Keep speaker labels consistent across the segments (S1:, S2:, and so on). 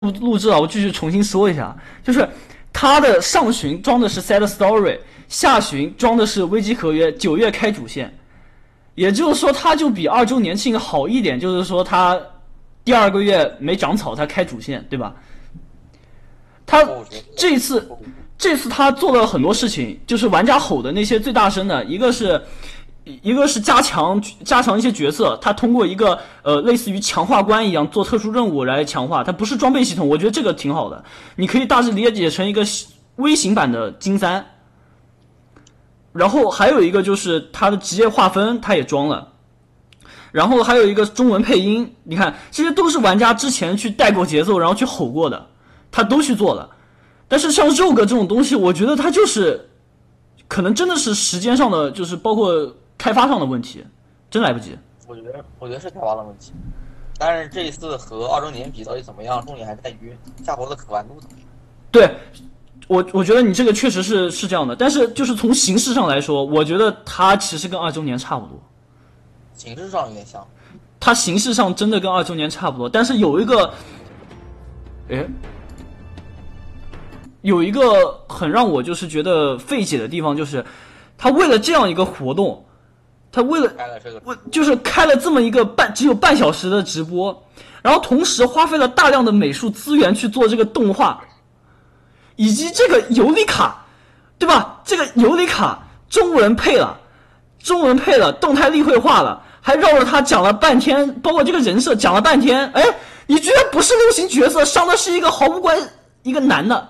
S1: 录制啊，我继续重新说一下，就是它的上旬装的是 Sad Story， 下旬装的是危机合约，9月开主线，也就是说它就比2周年庆好一点，就是说它第2个月没长草，它开主线，对吧？他这次他做了很多事情，就是玩家吼的那些最大声的，一个是加强一些角色，他通过一个类似于强化关一样做特殊任务来强化，它不是装备系统，我觉得这个挺好的，你可以大致理解成一个微型版的金3。然后还有一个就是它的职业划分，它也装了。然后还有一个中文配音，你看这些都是玩家之前去带过节奏，然后去吼过的，他都去做了。但是像肉鸽这种东西，我觉得它就是可能真的是时间上的，就是包括开发上的问题，真来不及。
S2: 我觉得是开发的问题，但是这一次和2周年比到底怎么样，重点还在于夏活的可玩度怎么样。
S1: 对，我觉得你这个确实是这样的，但是就是从形式上来说，我觉得它其实跟2周年差不多。
S2: 形式上有点像，
S1: 它形式上真的跟2周年差不多，但是有一个很让我就是觉得费解的地方，就是他为了这样一个活动，他就是开了这么一个只有半小时的直播，然后同时花费了大量的美术资源去做这个动画，以及这个尤里卡，对吧？这个尤里卡中文配了，动态立绘画了，还绕着他讲了半天，包括这个人设讲了半天，哎，你居然不是流行角色，上的是一个毫无一个男的。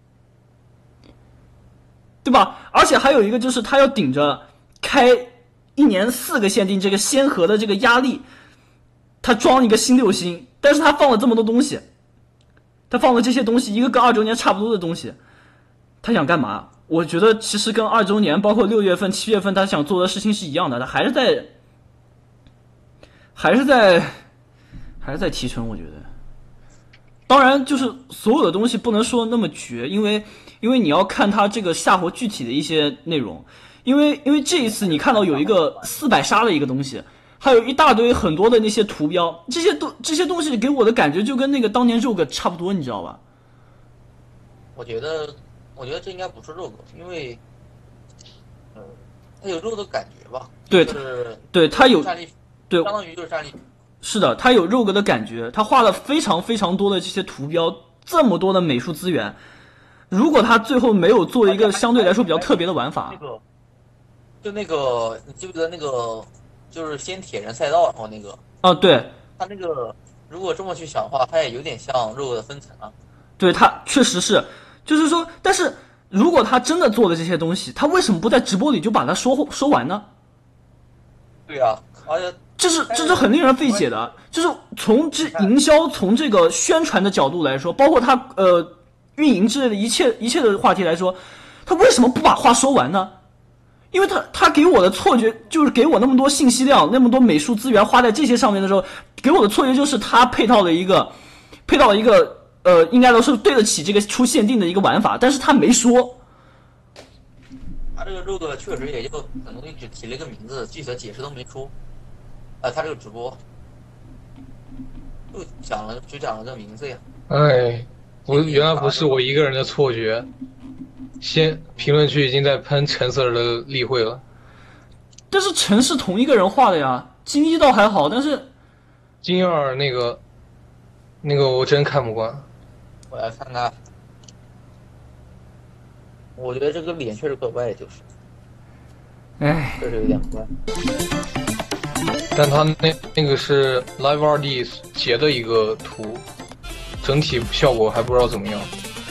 S1: 对吧？而且还有一个就是他要顶着开1年4个限定这个先河的这个压力，他装一个新6星，但是他放了这么多东西，他放了这些东西，一个跟2周年差不多的东西，他想干嘛？我觉得其实跟2周年包括6月份、7月份他想做的事情是一样的，他还是在提成，我觉得。当然，就是所有的东西不能说那么绝，因为你要看它这个夏活具体的一些内容，因为这一次你看到有一个400杀的一个东西，还有一大堆很多的那些图标，这些东西给我的感觉就跟那个当年肉鸽差不多，你知道吧？
S2: 我觉得这应该不是肉鸽，因为它有肉的感觉吧？
S1: 对，
S2: 就是
S1: 对，它有
S2: 战力，
S1: 对，
S2: 相当于就是战力。
S1: 是的，他有肉鸽的感觉，他花了非常非常多的这些图标，这么多的美术资源。如果他最后没有做一个相对来说比较特别的玩法，
S2: 那个，你记不记得那个，就是先铁人赛道，然后那个
S1: 对，
S2: 他那个如果这么去想的话，他也有点像肉鸽的分层啊。
S1: 对，他确实是，就是说，但是如果他真的做了这些东西，他为什么不在直播里就把它说完呢？
S2: 对啊，而且。
S1: 这是很令人费解的，就是从营销、从这个宣传的角度来说，包括他运营之类的一切的话题来说，他为什么不把话说完呢？因为他给我的错觉就是给我那么多信息量、那么多美术资源花在这些上面的时候，给我的错觉就是他配套了一个应该都是对得起这个出限定的一个玩法，但是他没说。
S2: 他这个肉鸽确实也就很多东西只提了一个名字，具体的解释都没出。他这个直播就讲了这个名字呀。
S3: 哎，原来不是我一个人的错觉。评论区已经在喷橙色的例会了。
S1: 但是橙是同一个人画的呀，金一倒还好，但是
S3: 金二那个我真看不惯。
S2: 我来看看，我觉得这个脸确实怪怪，就是，确实有点怪。
S3: 但他那个是 Live 2D 截的一个图，整体效果还不知道怎么样。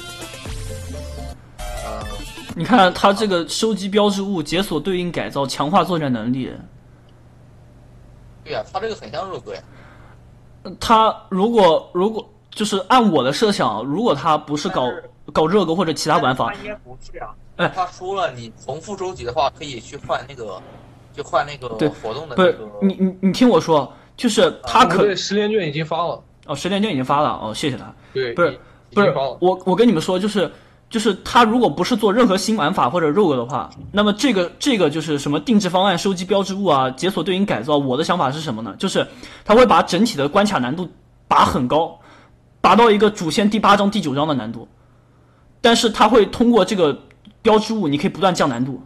S1: 你看他这个收集标志物、解锁对应改造、强化作战能力。
S2: 对呀，他这个很像肉鸽呀。
S1: 他如果就是按我的设想，如果他不是搞热狗或者其他玩法，
S2: 他应该不是啊。他说了，你重复收集的话，可以去换那个。就换那个活动的那个，
S1: 不是你听我说，就是他
S3: 对10连卷已经发了
S1: 10连卷已经发了谢谢他。
S3: 对，
S1: 不是我跟你们说，就是他如果不是做任何新玩法或者肉鸽的话，那么这个就是什么定制方案、收集标志物啊、解锁对应改造，我的想法是什么呢？就是他会把整体的关卡难度拔很高， 达到一个主线第8章、第9章的难度，但是它会通过这个标志物，你可以不断降难度。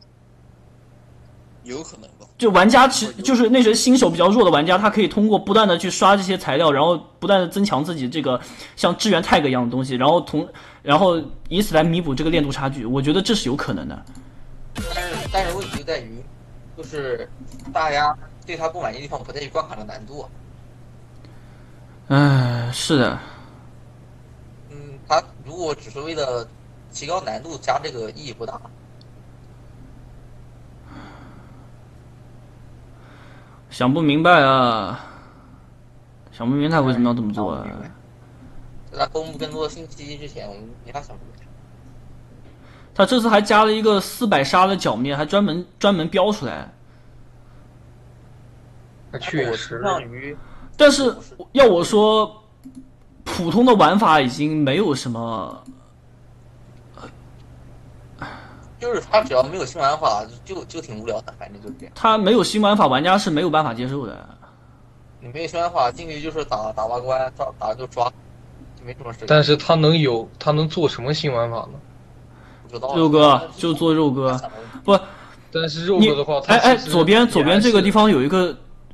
S2: 有可能吧。
S1: 就玩家就是那些新手比较弱的玩家，他可以通过不断的去刷这些材料，然后不断的增强自己这个像支援 tag 一样的东西，然后以此来弥补这个练度差距。我觉得这是有可能的。
S2: 但是问题就在于，就是大家对他不满意的地方不在于关卡的难度。
S1: 是的。
S2: 他如果只是为了提高难度加这个意义不大。
S1: 想不明白啊，想不明白他为什么要这么做啊？
S2: 在他公布更多的信息之前，我们没法想明白。
S1: 他这次还加了一个400杀的脚面，还专门标出来。
S3: 确实。
S1: 但是要我说，普通的玩法已经没有什么。
S2: 就是他只要没有新玩法，就挺无聊的，反正就是这样。
S1: 他没有新玩法，玩家是没有办法接受的。
S2: 你没有新玩法，进去就是打挖关，打就抓，就没什么事。
S3: 但是他能做什么新玩法呢？
S2: 不知道。
S1: 肉哥就做肉哥，不。
S3: 但是肉哥的话，
S1: 左边这个地方有一个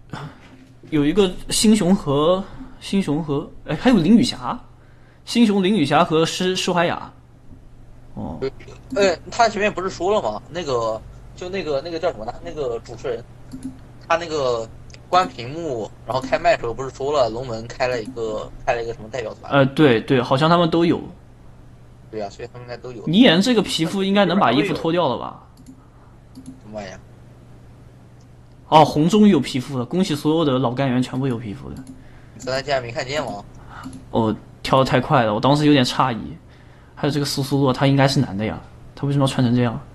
S1: 星熊和还有林雨霞，星熊林雨霞和施怀雅。哦。
S2: 他前面不是说了吗？那个叫什么呢？那个主持人，他那个关屏幕然后开麦的时候不是说了龙门开了一个什么代表团？
S1: 对，好像他们都有。
S2: 对啊，所以他们应该都有。
S1: 尼言这个皮肤应该能把衣服脱掉了吧？
S2: 什么玩意儿？
S1: 哦，红终于有皮肤了，恭喜所有的老干员全部有皮肤了。
S2: 你刚才竟然没看见吗？
S1: 哦，跳得太快了，我当时有点诧异。还有这个苏苏洛，他应该是男的呀，他为什么要穿成这样？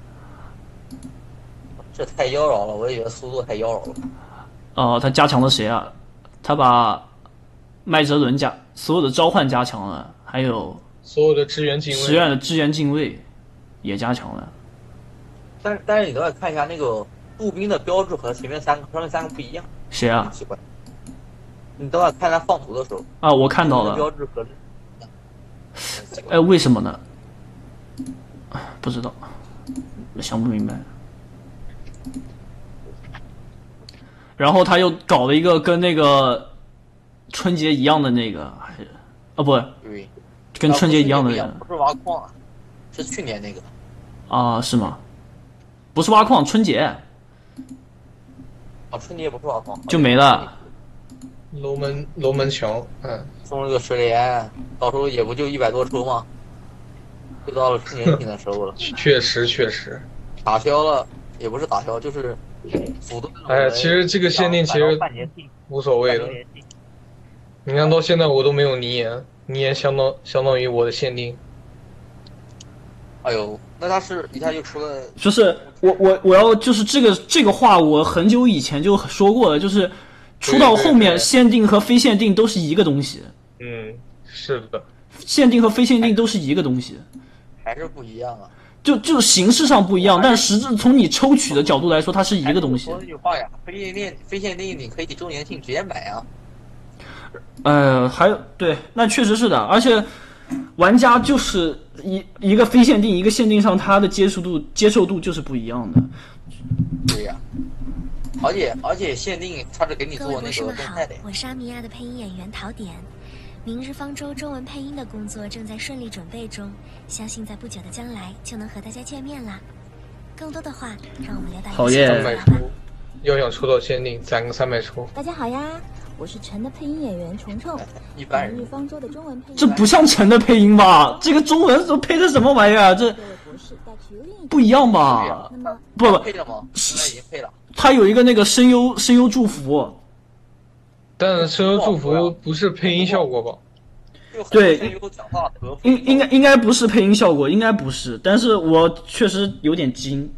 S2: 这太妖娆了，我也觉得苏洛太妖娆了。
S1: 他加强了谁啊？他把麦哲伦所有的召唤加强了，还有
S3: 所有的支援近卫，
S1: 实验的支援近卫也加强了。
S2: 但是你都要看一下那个步兵的标志和前面三个不一样。
S1: 谁啊？
S2: 奇怪。你都要看他放图的时候。
S1: 啊，我看到了。
S2: 标志和。
S1: 为什么呢？不知道，想不明白。然后他又搞了一个跟那个春节一样的那个，不，
S2: 对，
S1: 跟春节一样的人，
S2: 不是挖矿，是去年那个。
S1: 是吗？不是挖矿，春节。
S2: 春节不是挖矿，
S1: 就没了。
S3: 龙门桥，
S2: 送了个10连，到时候也不就100多抽吗？就到了春节庆的时候了。
S3: 确实。
S2: 打消了，也不是打消，就是辅助。
S3: 其实这个限定其实无所谓的。你看到现在我都没有尼言相当于我的限定。
S2: 哎呦，那他是一下就出了。
S1: 就是我要就是这个话，我很久以前就说过了，就是出到后面限定和非限定都是一个东西。
S3: 是的，
S1: 限定和非限定都是一个东西，
S2: 还是不一样啊。
S1: 就形式上不一样，但实质从你抽取的角度来说，它是一个东西。
S2: 说那句话呀，非限定你可以周年庆直接买啊。
S1: 还有对，那确实是的，而且玩家就是一个非限定一个限定上，它的接受度就是不一样的。
S2: 对呀，而且限定它是给你做那个动态的。
S4: 我是阿米娅的配音演员陶典。明日方舟中文配音的工作正在顺利准备中，相信在不久的将来就能和大家见面啦。更多的话，让我们留到
S1: 好耶
S3: ！300抽，要想抽到限定，攒个300抽。
S5: 大家好呀，我是陈的配音演员虫虫。
S2: 一般人。
S5: 明日方舟的中文配音。
S1: 这不像陈的配音吧？这个中文都配的什么玩意儿？这不一样吧？不
S2: 配了吗？现在已经配了。
S1: 他有一个那个声优祝福。
S3: 但声优祝福不是配音效果吧？
S1: 对，应该不是配音效果，应该不是。但是我确实有点惊。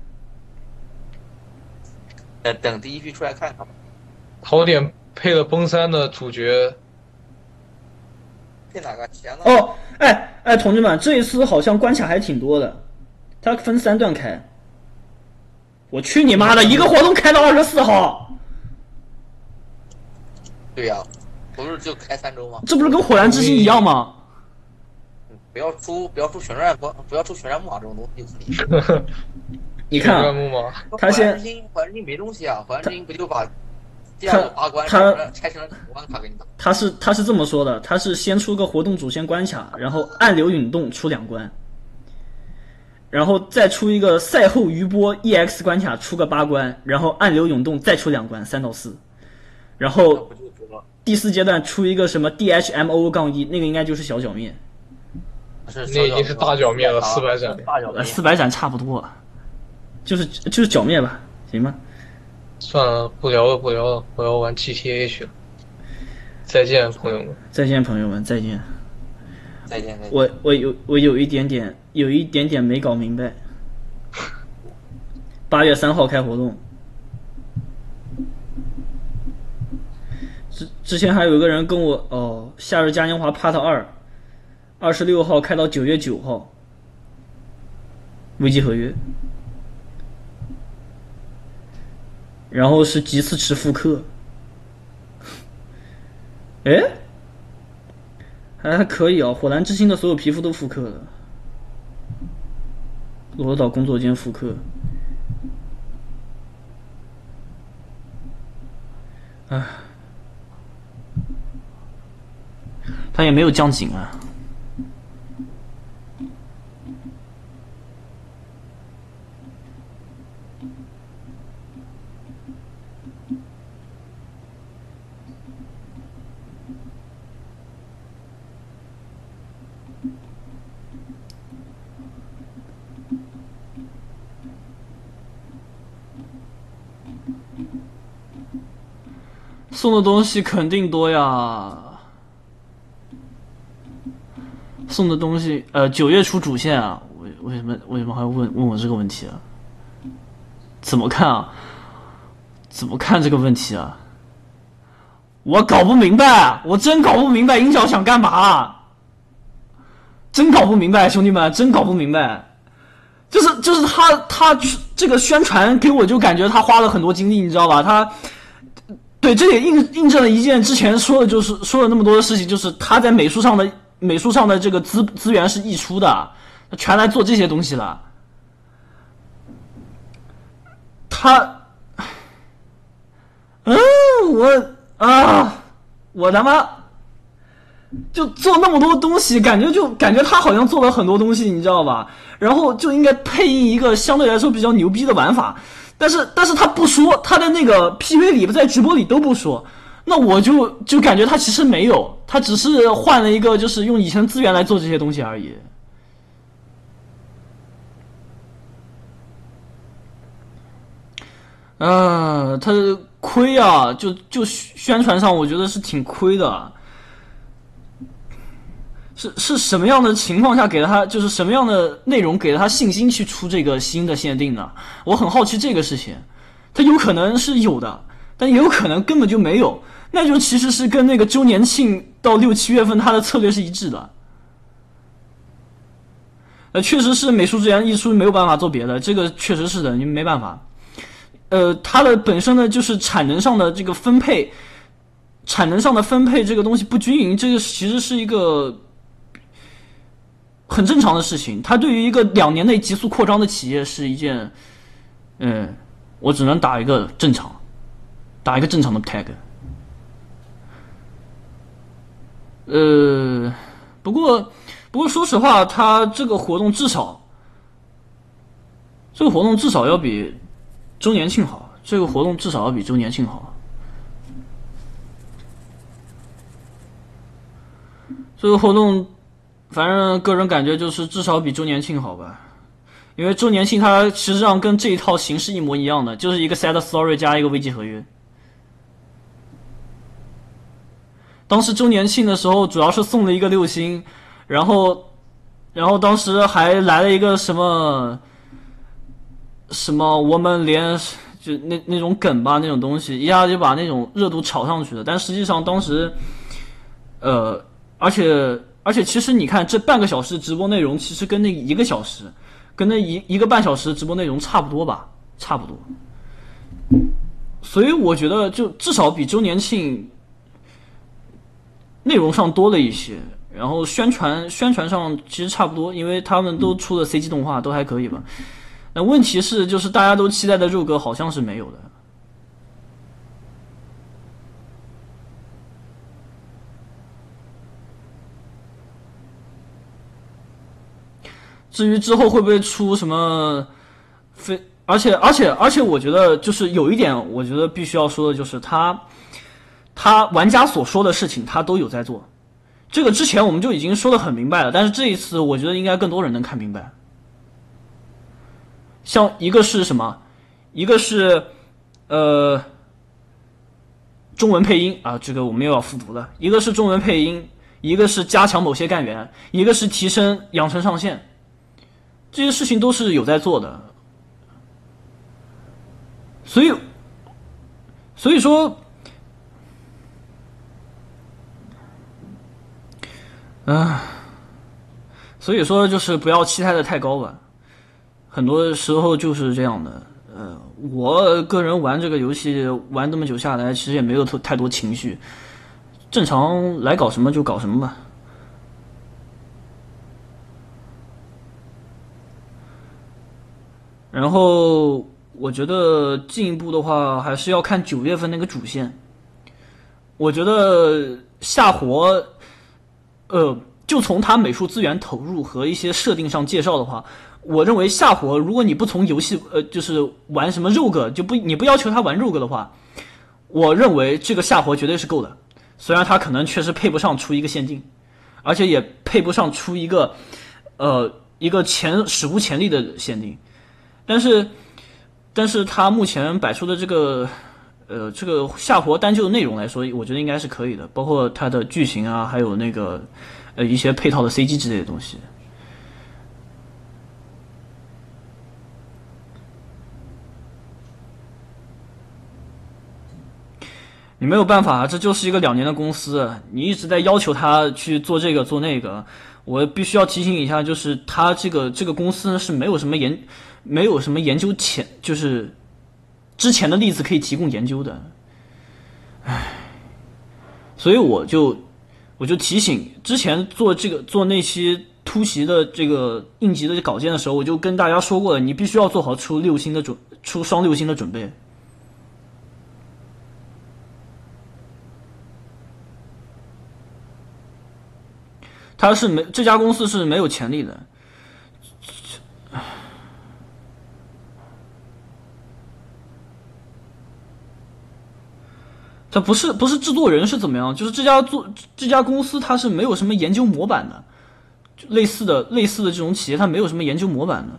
S2: 等第一批出来看看吧。
S3: 陶典配了崩3的主角。
S2: 配哪个？前了。
S1: 同志们，这一次好像关卡还挺多的，它分3段开。我去你妈的，一个活动开到24号。
S2: 对呀， 不是就开3周吗？
S1: 这不是跟火蓝之心一样吗？
S2: 不要出旋转木马这种东西就可以。
S1: 你看、
S3: 旋转木马，
S1: 他先
S2: 火蓝之心没东西啊，火蓝之心不就把第2个8关拆成了9关卡给你打？
S1: 他是这么说的，他是先出个活动主线关卡，然后暗流涌动出2关，然后再出一个赛后余波 EX 关卡出个8关，然后暗流涌动再出2关3到4，然后第4阶段出一个什么 DHMO-1，那个应该就是小脚面。
S3: 那已经是大脚面了，400斩。
S2: 大脚面
S1: 400斩差不多，就是脚面吧，行吧。
S3: 算了，不聊了，我要玩 GTA 去了。再见，朋友们。
S1: 再见，朋友们，再见。
S2: 再见。
S1: 我有一点点没搞明白。8月3号开活动。之前还有一个人跟我夏日嘉年华 Part 2，26号开到9月9号，危机合约，然后是极次池复刻，哎，还可以啊，火蓝之心的所有皮肤都复刻了，罗岛工作间复刻，唉。他也没有降警啊。送的东西肯定多呀。送的东西，9月出主线啊，为什么还要问我这个问题啊？怎么看啊？怎么看这个问题啊？我搞不明白，我真搞不明白鹰角想干嘛，真搞不明白，兄弟们，真搞不明白。就是他这个宣传给我就感觉他花了很多精力，你知道吧？他对，这也印证了一件之前说了那么多的事情，就是他在美术上的这个资源是溢出的，全来做这些东西了。我他妈就做那么多东西，感觉他好像做了很多东西，你知道吧？然后就应该配音一个相对来说比较牛逼的玩法，但是他不说，他的那个 PV 里在直播里都不说。那我就感觉他其实没有，他只是换了一个，就是用以前资源来做这些东西而已。他亏啊，就宣传上我觉得是挺亏的。是什么样的情况下给了他，就是什么样的内容给了他信心去出这个新的限定呢？我很好奇这个事情。他有可能是有的，但也有可能根本就没有。那就其实是跟那个周年庆到6、7月份他的策略是一致的。确实是美术资源溢出没有办法做别的，这个确实是的，你没办法。它的本身的就是产能上的这个分配这个东西不均匀，这个其实是一个很正常的事情。它对于一个2年内急速扩张的企业是一件，我只能打一个正常的 tag。不过说实话，他这个活动至少要比周年庆好，这个活动至少要比周年庆好。这个活动，反正个人感觉就是至少比周年庆好吧，因为周年庆它实际上跟这一套形式一模一样的，就是一个 sad story 加一个危机合约。当时周年庆的时候，主要是送了一个6星，然后当时还来了一个什么我们连就那种梗吧，那种东西一下就把那种热度炒上去了。但实际上当时，而且其实你看这半个小时直播内容，其实跟那1个小时，跟那一个半小时直播内容差不多吧，差不多。所以我觉得就至少比周年庆内容上多了一些，然后宣传上其实差不多，因为他们都出了 CG 动画，都还可以吧。那问题是，就是大家都期待的肉鸽好像是没有的。至于之后会不会出什么而且我觉得就是有一点，我觉得必须要说的就是他玩家所说的事情他都有在做，这个之前我们就已经说得很明白了，但是这一次我觉得应该更多人能看明白。像一个是什么，一个是中文配音啊，这个我们又要复读了，一个是中文配音，一个是加强某些干员，一个是提升养成上限，这些事情都是有在做的。所以说所以说就是不要期待的太高吧，很多时候就是这样的。我个人玩这个游戏玩这么久下来，其实也没有太多情绪，正常来搞什么就搞什么吧。然后我觉得进一步的话，还是要看9月份那个主线。我觉得夏活，就从他美术资源投入和一些设定上介绍的话，我认为夏活，如果你不从游戏就是玩什么rogue，你不要求他玩rogue的话，我认为这个夏活绝对是够的。虽然他可能确实配不上出一个限定，而且也配不上出一个史无前例的限定，但是他目前摆出的这个夏活单就的内容来说，我觉得应该是可以的，包括它的剧情啊，还有那个一些配套的 CG 之类的东西。你没有办法，这就是一个2年的公司，你一直在要求他去做这个做那个。我必须要提醒一下，就是他这个公司是没有什么研究就是之前的例子可以提供研究的。所以我就提醒，之前做那期突袭的这个应急的稿件的时候，我就跟大家说过了，你必须要做好出双6星的准备。这家公司是没有潜力的。他不是制作人是怎么样，就是这家公司它是没有什么研究模板的，类似的这种企业它没有什么研究模板的。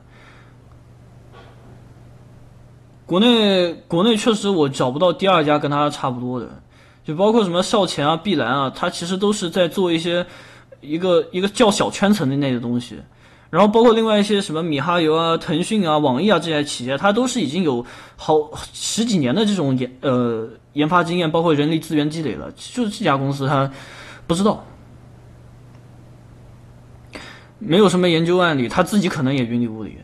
S1: 国内确实我找不到第二家跟它差不多的，就包括什么少前啊、碧蓝啊，它其实都是在做一个较小圈层内的东西。然后包括另外一些什么米哈游啊、腾讯啊、网易啊这些企业，它都是已经有十几年的这种研发经验，包括人力资源积累了。就是这家公司它不知道，没有什么研究案例，他自己可能也云里雾里。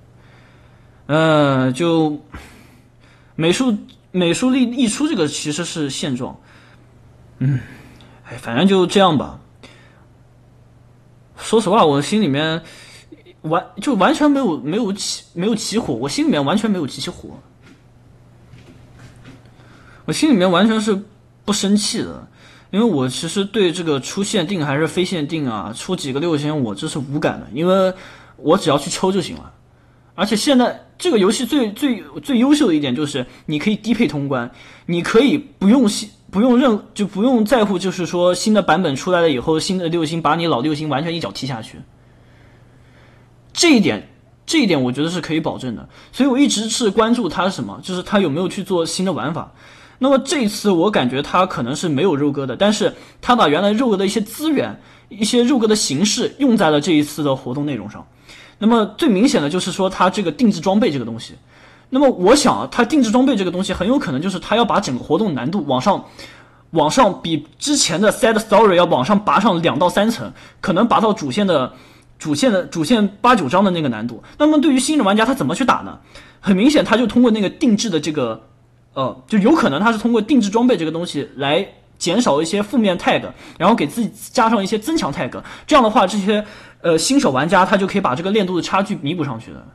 S1: 就美术力溢出这个其实是现状。反正就这样吧。说实话，我心里面完全没有起火，我心里面完全没有起火，我心里面完全是不生气的，因为我其实对这个出限定还是非限定啊，出几个6星我这是无感的，因为我只要去抽就行了。而且现在这个游戏最优秀的一点就是你可以低配通关，你可以不用在乎，就是说新的版本出来了以后，新的6星把你老6星完全一脚踢下去。这一点我觉得是可以保证的，所以我一直是关注它什么，就是它有没有去做新的玩法。那么这一次我感觉它可能是没有肉鸽的，但是它把原来肉鸽的一些资源、一些肉鸽的形式用在了这一次的活动内容上。那么最明显的就是说它这个定制装备这个东西。那么我想它定制装备这个东西很有可能就是它要把整个活动难度往上比之前的 Sad Story 要往上拔上2到3层，可能拔到主线8、9章的那个难度。那么对于新人玩家他怎么去打呢？很明显他就通过那个定制的这个就有可能他是通过定制装备这个东西来减少一些负面 tag， 然后给自己加上一些增强 tag， 这样的话，这些新手玩家他就可以把这个练度的差距弥补上去的。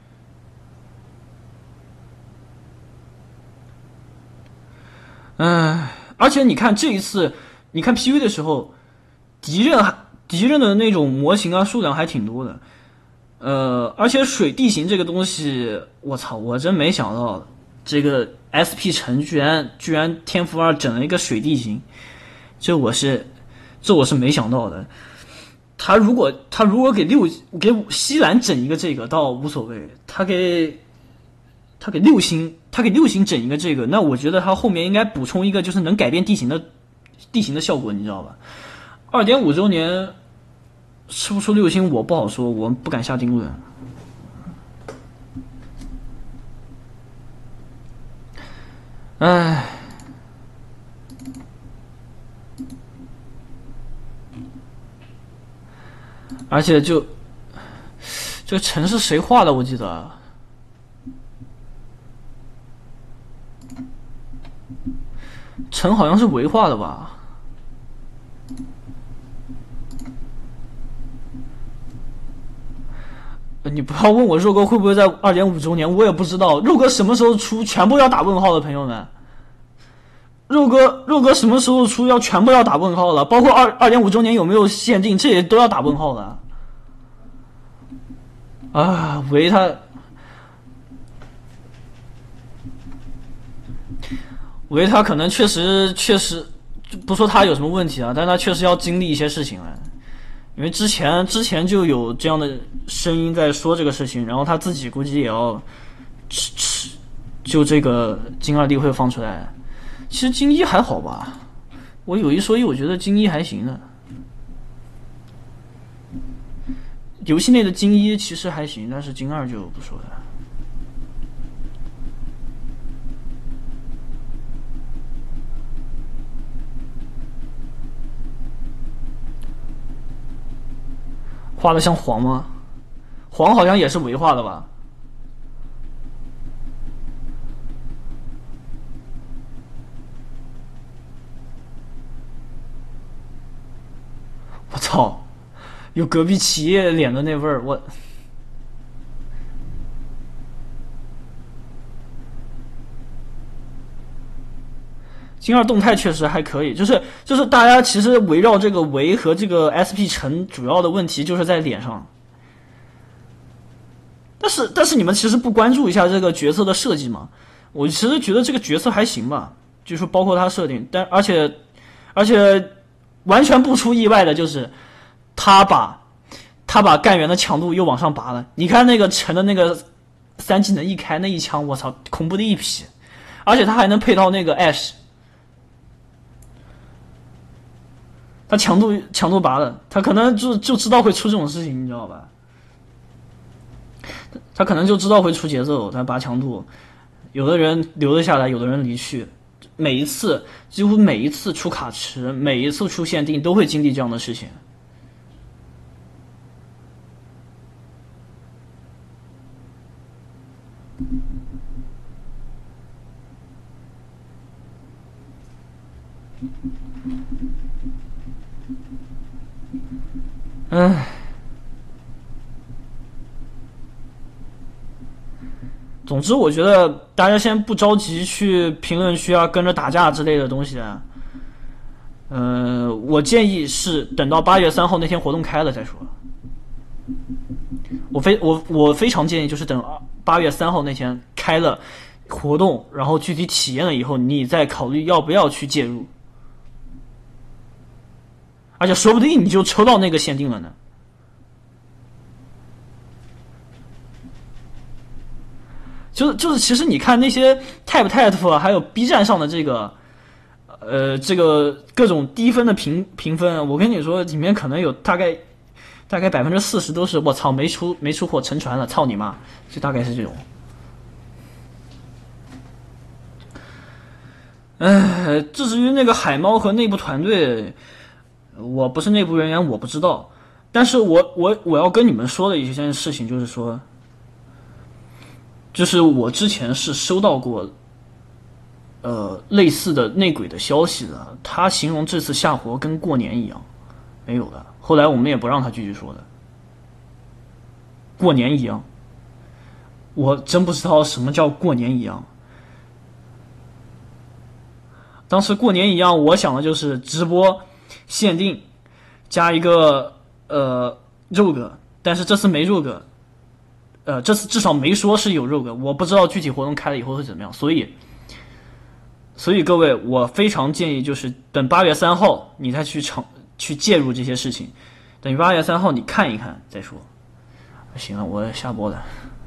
S1: 而且你看这一次，你看 PV 的时候，敌人的那种模型啊数量还挺多的。而且水地形这个东西，我操，我真没想到这个 SP 城居然天赋2整了一个水地形，这我是没想到的。他如果给西兰整一个这个倒无所谓，他给六星整一个这个，那我觉得他后面应该补充一个就是能改变地形的效果，你知道吧？2.5周年吃不出6星我不好说，我不敢下定论。唉，而且这个城是谁画的？我记得城好像是维画的吧？你不要问我肉哥会不会在2.5周年，我也不知道。肉哥什么时候出，全部要打问号的，朋友们。肉哥什么时候出，全部要打问号了，包括2.5周年有没有限定，这也都要打问号的。啊，维他可能确实不说他有什么问题啊，但他确实要经历一些事情了。因为之前就有这样的声音在说这个事情，然后他自己估计也要就这个金2D会放出来。其实金1还好吧，我有一说一，我觉得金1还行的。游戏内的金1其实还行，但是金2就不说了。画的像黄吗？黄好像也是维画的吧？我操，有隔壁企业脸的那味儿，我。金2动态确实还可以，就是大家其实围绕这个维和这个 SP 城主要的问题就是在脸上。但是你们其实不关注一下这个角色的设计吗？我其实觉得这个角色还行吧，就是包括他设定，而且完全不出意外的就是他把干员的强度又往上拔了。你看那个城的那个3技能一开那一枪，我操，恐怖的一批，而且他还能配到那个 Ash。他强度拔了，他可能就知道会出这种事情，你知道吧？他可能就知道会出节奏，他拔强度，有的人留了下来，有的人离去，几乎每一次出卡池，每一次出限定都会经历这样的事情。唉，总之我觉得大家先不着急去评论区啊跟着打架之类的东西啊。我建议是等到8月3号那天活动开了再说。我非常建议就是等8月3号那天开了活动，然后具体体验了以后，你再考虑要不要去介入。而且说不定你就抽到那个限定了呢。就是其实你看那些 TAP 还有 B 站上的这个各种低分的评分，我跟你说里面可能有大概40%都是我操没出货沉船了，操你妈，就大概是这种。至于那个海猫和内部团队，我不是内部人员，我不知道。但是我要跟你们说的一件事情就是说，就是我之前是收到过类似的内鬼的消息的，他形容这次下活跟过年一样，没有的。后来我们也不让他继续说的，过年一样，我真不知道什么叫过年一样。当时过年一样，我想的就是直播限定加一个肉鸽，但是这次没肉鸽，这次至少没说是有肉鸽，我不知道具体活动开了以后会怎么样，所以各位，我非常建议就是等8月3号你再去介入这些事情，等于8月3号你看一看再说。行了，我下播了。